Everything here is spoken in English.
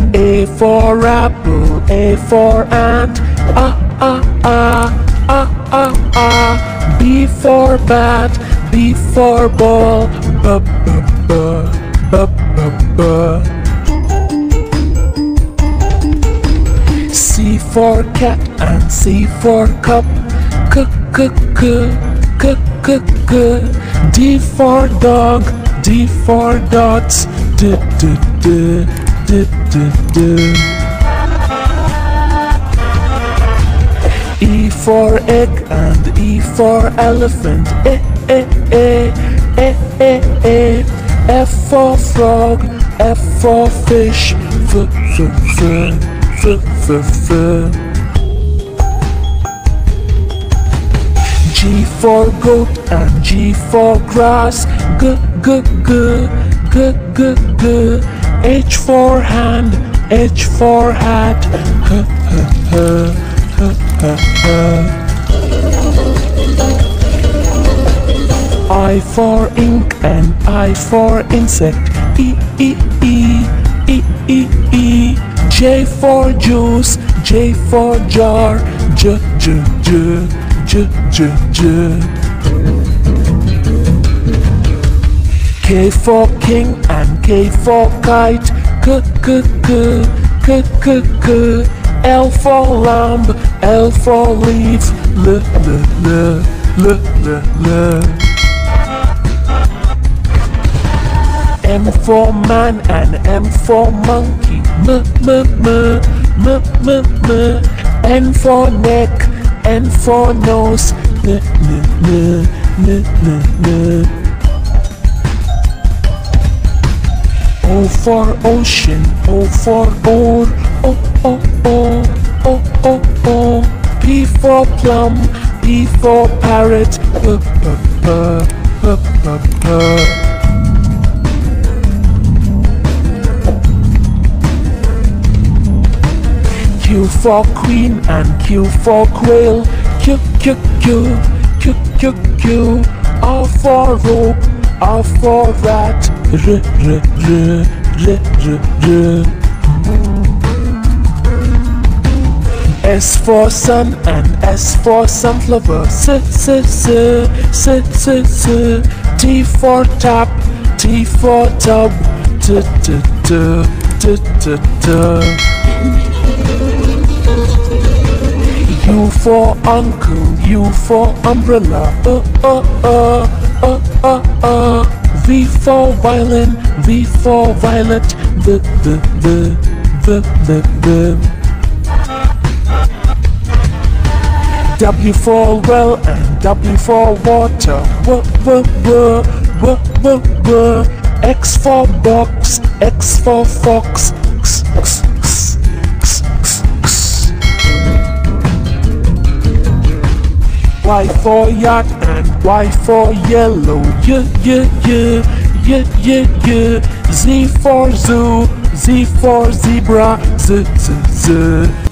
A for apple, A for ant, B for bat, B for ball, C for cat and C for cup, D for dog, D for dots, E for egg and E for elephant, F for frog, F for fish, G for goat and G for grass, H for hand, H for hat, I for ink and I for insect, J for juice, J for jar, K for king and K for kite, L for lamb, L for leaf, M for man and M for monkey, N for neck, N for nose, O for ocean, O for oar, P for plum, P for parrot, Q for queen and Q for quail, Q, R for rope, R for rat, S for sun and S for sunflower, T for tap, T for tub, U for uncle, U for umbrella, V for violin, V for violet, W for well and W for water, X for box, X for fox, Y for yacht and Y for yellow, Z for zoo, Z for zebra,